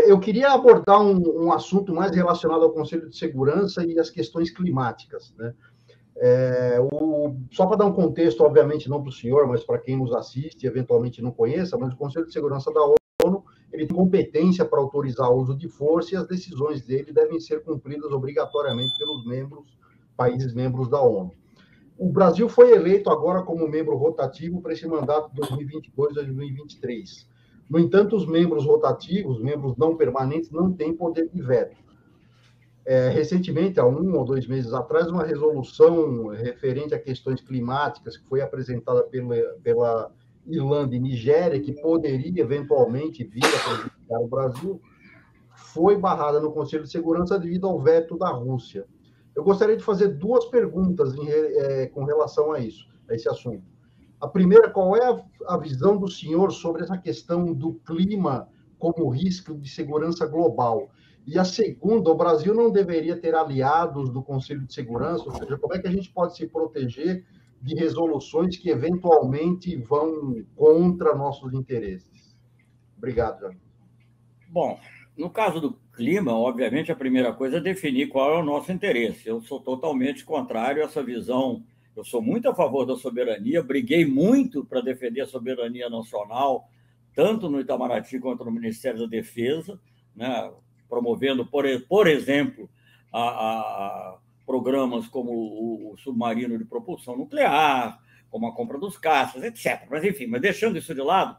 eu queria abordar um assunto mais relacionado ao Conselho de Segurança e às questões climáticas, né? Só para dar um contexto, obviamente, não para o senhor, mas para quem nos assiste, eventualmente não conheça, mas o Conselho de Segurança da ONU, ele tem competência para autorizar o uso de força e as decisões dele devem ser cumpridas obrigatoriamente pelos países membros da ONU. O Brasil foi eleito agora como membro rotativo para esse mandato de 2022 a 2023. No entanto, os membros rotativos, membros não permanentes, não têm poder de veto. Recentemente, há 1 ou 2 meses atrás, uma resolução referente a questões climáticas que foi apresentada pela Irlanda e Nigéria, que poderia eventualmente vir a prejudicar o Brasil, foi barrada no Conselho de Segurança devido ao veto da Rússia. Eu gostaria de fazer 2 perguntas com relação a isso, a esse assunto. A primeira, qual é a visão do senhor sobre essa questão do clima como risco de segurança global? E a segunda, o Brasil não deveria ter aliados do Conselho de Segurança, ou seja, como é que a gente pode se proteger de resoluções que eventualmente vão contra nossos interesses? Obrigado, Jair. Bom, no caso do clima, obviamente, a primeira coisa é definir qual é o nosso interesse. Eu sou totalmente contrário a essa visão. Eu sou muito a favor da soberania, briguei muito para defender a soberania nacional, tanto no Itamaraty quanto no Ministério da Defesa, né? Promovendo, por exemplo, programas como o submarino de propulsão nuclear, como a compra dos caças, etc. Mas, enfim, deixando isso de lado,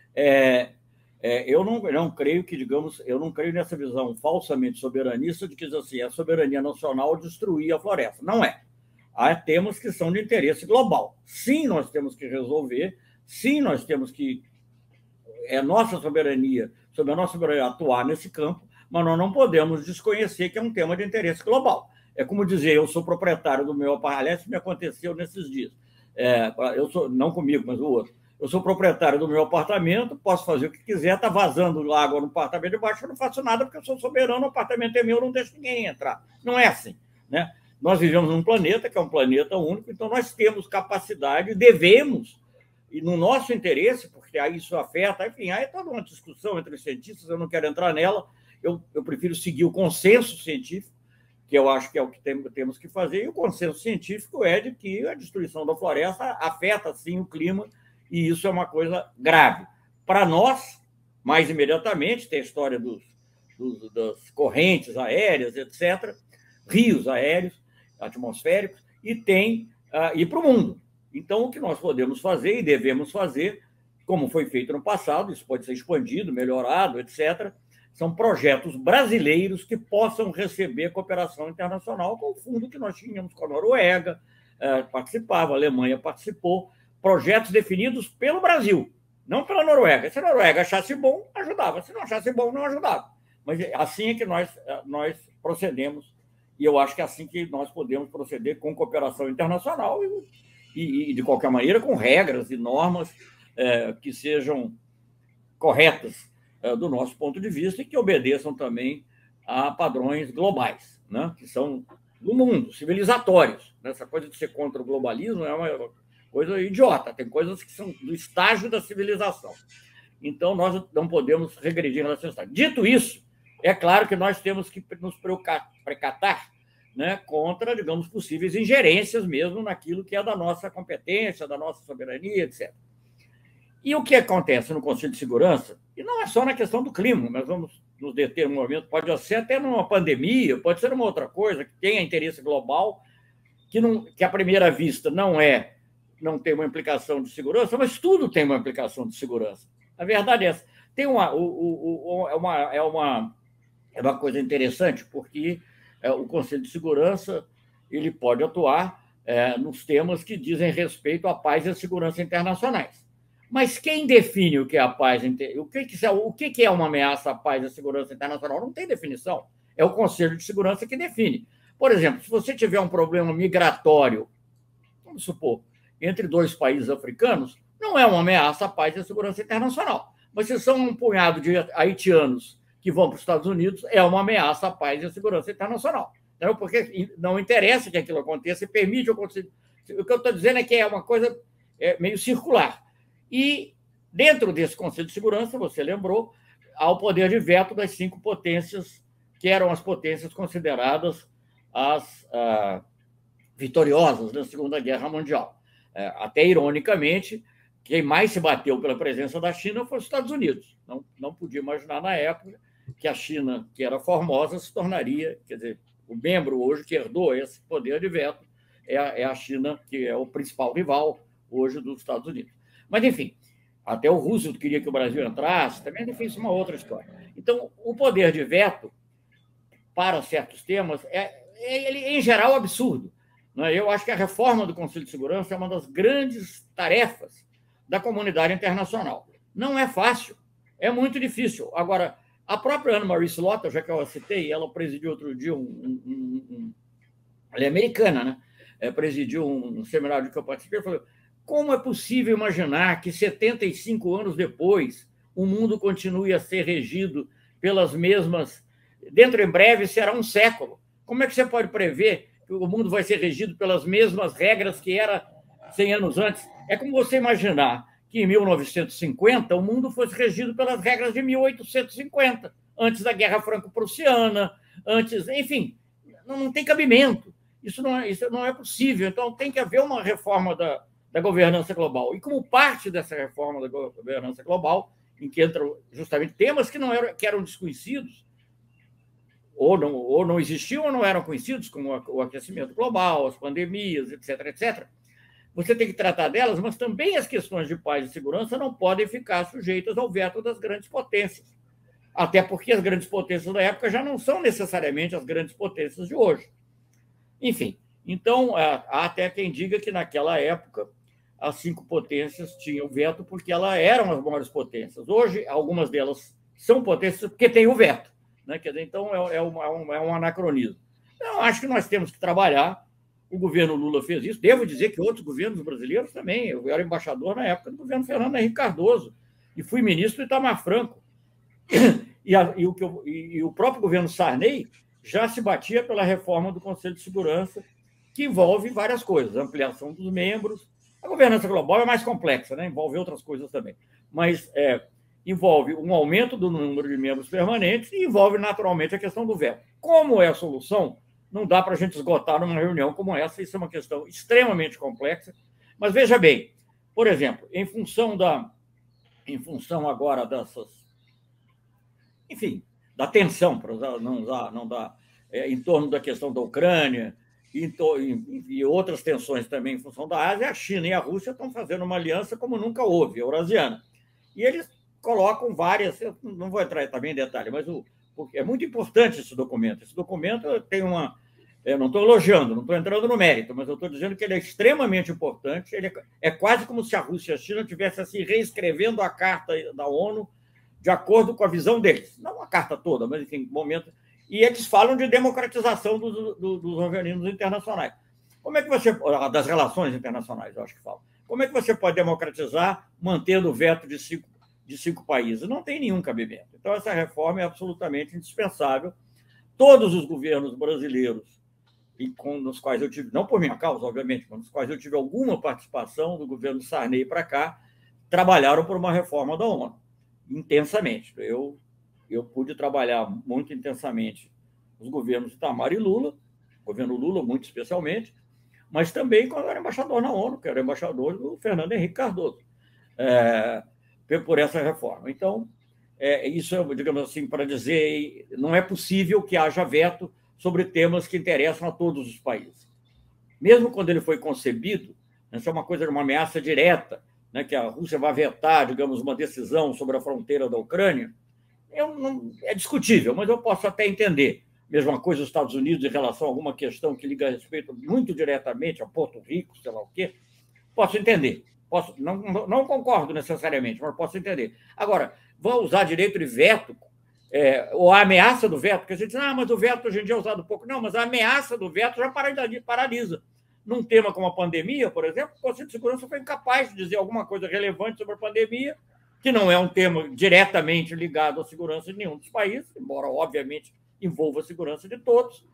eu não creio que, digamos, eu não creio nessa visão falsamente soberanista de que diz assim, a soberania nacional destruir a floresta. Não é. Há temas que são de interesse global. Sim, nós temos que resolver, sim, nós temos que sobre a nossa soberania atuar nesse campo, mas nós não podemos desconhecer que é um tema de interesse global. É como dizer, eu sou proprietário do meu apartamento, isso me aconteceu nesses dias. Não comigo, mas o outro. Eu sou proprietário do meu apartamento, posso fazer o que quiser, está vazando água no apartamento de baixo, eu não faço nada porque eu sou soberano, o apartamento é meu, eu não deixo ninguém entrar. Não é assim, né? Nós vivemos num planeta que é um planeta único, então nós temos capacidade, devemos, e no nosso interesse, porque aí isso afeta, enfim, aí é toda uma discussão entre os cientistas, eu não quero entrar nela, eu prefiro seguir o consenso científico, que eu acho que é o que temos que fazer, e o consenso científico é de que a destruição da floresta afeta, sim, o clima, e isso é uma coisa grave. Para nós, mais imediatamente, tem a história das correntes aéreas, etc., rios aéreos, atmosféricos, e para o mundo. Então, o que nós podemos fazer e devemos fazer, como foi feito no passado, isso pode ser expandido, melhorado, etc., são projetos brasileiros que possam receber cooperação internacional com o fundo que nós tínhamos com a Noruega, participava, a Alemanha participou, projetos definidos pelo Brasil, não pela Noruega. Se a Noruega achasse bom, ajudava. Se não achasse bom, não ajudava. Mas assim é que nós procedemos, e eu acho que é assim que nós podemos proceder com cooperação internacional e de qualquer maneira, com regras e normas que sejam corretas do nosso ponto de vista e que obedeçam também a padrões globais, né? Que são do mundo, civilizatórios. Essa coisa de ser contra o globalismo é uma coisa idiota, tem coisas que são do estágio da civilização. Então, nós não podemos regredir em relação a isso. Dito isso, é claro que nós temos que nos precatar, né, contra, digamos, possíveis ingerências mesmo naquilo que é da nossa competência, da nossa soberania, etc. E o que acontece no Conselho de Segurança, e não é só na questão do clima, nós vamos nos deter um momento, pode ser até numa pandemia, pode ser uma outra coisa que tenha interesse global, que à primeira vista não tem uma implicação de segurança, mas tudo tem uma implicação de segurança. A verdade é essa. Tem uma coisa interessante, porque o Conselho de Segurança ele pode atuar nos temas que dizem respeito à paz e à segurança internacionais. Mas quem define o que é a paz? O que é uma ameaça à paz e à segurança internacional? Não tem definição. É o Conselho de Segurança que define. Por exemplo, se você tiver um problema migratório, vamos supor, entre 2 países africanos, não é uma ameaça à paz e à segurança internacional. Mas se são um punhado de haitianos que vão para os Estados Unidos, é uma ameaça à paz e à segurança internacional. Então, porque não interessa que aquilo aconteça e permite acontecer. O que eu estou dizendo é que é uma coisa meio circular. E, dentro desse Conselho de Segurança, você lembrou, ao poder de veto das 5 potências, que eram as potências consideradas as vitoriosas na Segunda Guerra Mundial. Até ironicamente, quem mais se bateu pela presença da China foi os Estados Unidos. Não podia imaginar na época que a China, que era formosa, se tornaria, quer dizer, o membro hoje que herdou esse poder de veto é a China, que é o principal rival hoje dos Estados Unidos. Mas, enfim, até o Roosevelt queria que o Brasil entrasse, também é uma outra história. Então, o poder de veto para certos temas ele, em geral, absurdo. Eu acho que a reforma do Conselho de Segurança é uma das grandes tarefas da comunidade internacional. Não é fácil, é muito difícil. Agora, a própria Anne-Marie Slaughter, já que eu a citei, ela presidiu outro dia ela é americana, né? Presidiu um seminário de que eu participei e falou: como é possível imaginar que 75 anos depois o mundo continue a ser regido pelas mesmas... Dentro em breve será um século. Como é que você pode prever que o mundo vai ser regido pelas mesmas regras que era 100 anos antes? É como você imaginar que em 1950 o mundo fosse regido pelas regras de 1850, antes da Guerra Franco-Prussiana, enfim, não tem cabimento. Isso não é possível. Então, tem que haver uma reforma da governança global. E como parte dessa reforma da governança global, em que entram justamente temas que eram desconhecidos, ou não existiam ou não eram conhecidos, como o aquecimento global, as pandemias, etc., etc., você tem que tratar delas, mas também as questões de paz e segurança não podem ficar sujeitas ao veto das grandes potências. Até porque as grandes potências da época já não são necessariamente as grandes potências de hoje. Enfim, então, há até quem diga que naquela época as 5 potências tinham veto porque elas eram as maiores potências. Hoje, algumas delas são potências porque têm o veto. Né? Quer dizer, então, é um anacronismo. Eu acho que nós temos que trabalhar. O governo Lula fez isso. Devo dizer que outros governos brasileiros também. Eu era embaixador na época do governo Fernando Henrique Cardoso e fui ministro do Itamar Franco. E o próprio governo Sarney já se batia pela reforma do Conselho de Segurança, que envolve várias coisas, ampliação dos membros. A governança global é mais complexa, né? Envolve outras coisas também, mas envolve um aumento do número de membros permanentes e envolve, naturalmente, a questão do veto. Como é a solução? Não dá para a gente esgotar numa reunião como essa, isso é uma questão extremamente complexa, mas veja bem, por exemplo, em função agora dessas... Enfim, da tensão, para não dar em torno da questão da Ucrânia e outras tensões também em função da Ásia, a China e a Rússia estão fazendo uma aliança como nunca houve, eurasiana. E eles colocam várias... Eu não vou entrar também em detalhe, mas é muito importante esse documento. Esse documento tem uma... Eu não estou elogiando, não estou entrando no mérito, mas eu estou dizendo que ele é extremamente importante. Ele é quase como se a Rússia e a China estivessem assim, reescrevendo a Carta da ONU de acordo com a visão deles. Não a carta toda, mas, enfim, momento. E eles falam de democratização dos organismos internacionais. Como é que você... Das relações internacionais, eu acho que fala. Como é que você pode democratizar mantendo o veto de cinco países? Não tem nenhum cabimento. Então, essa reforma é absolutamente indispensável. Todos os governos brasileiros, nos quais eu tive, não por minha causa, obviamente, mas nos quais eu tive alguma participação do governo Sarney para cá, trabalharam por uma reforma da ONU, intensamente. Eu pude trabalhar muito intensamente os governos Itamar e Lula, o governo Lula muito especialmente, mas também quando eu era embaixador na ONU, que era embaixador do Fernando Henrique Cardoso, por essa reforma. Então, isso é, digamos assim, para dizer, não é possível que haja veto sobre temas que interessam a todos os países. Mesmo quando ele foi concebido, isso é uma coisa de uma ameaça direta, né, que a Rússia vai vetar, digamos, uma decisão sobre a fronteira da Ucrânia, é discutível, mas eu posso até entender. Mesma coisa os Estados Unidos em relação a alguma questão que liga a respeito muito diretamente a Porto Rico, sei lá o quê, posso entender. Não concordo necessariamente, mas posso entender. Agora, vão usar direito de veto, ou a ameaça do veto, porque a gente diz, mas o veto hoje em dia é usado pouco. Não, mas a ameaça do veto já paralisa. Num tema como a pandemia, por exemplo, o Conselho de Segurança foi incapaz de dizer alguma coisa relevante sobre a pandemia, que não é um tema diretamente ligado à segurança de nenhum dos países, embora, obviamente, envolva a segurança de todos,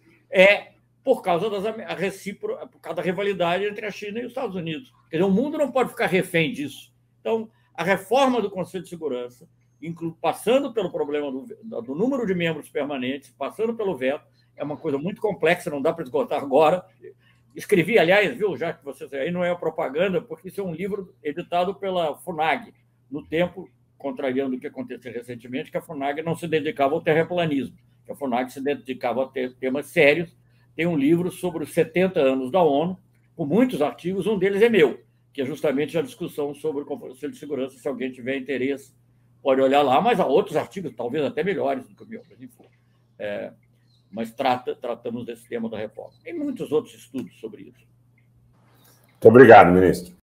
por causa por causa da rivalidade entre a China e os Estados Unidos. Quer dizer, o mundo não pode ficar refém disso. Então, a reforma do Conselho de Segurança passando pelo problema do número de membros permanentes, passando pelo veto. É uma coisa muito complexa, não dá para esgotar agora. Escrevi, aliás, viu, já que vocês aí não é propaganda, porque isso é um livro editado pela FUNAG, no tempo, contrariando o que aconteceu recentemente, que a FUNAG não se dedicava ao terraplanismo, que a FUNAG se dedicava a temas sérios. Tem um livro sobre os 70 anos da ONU, com muitos artigos, um deles é meu, que é justamente a discussão sobre o Conselho de Segurança. Se alguém tiver interesse, pode olhar lá, mas há outros artigos, talvez até melhores do que o meu, mas enfim. Mas tratamos desse tema da reforma. Tem muitos outros estudos sobre isso. Muito obrigado, ministro.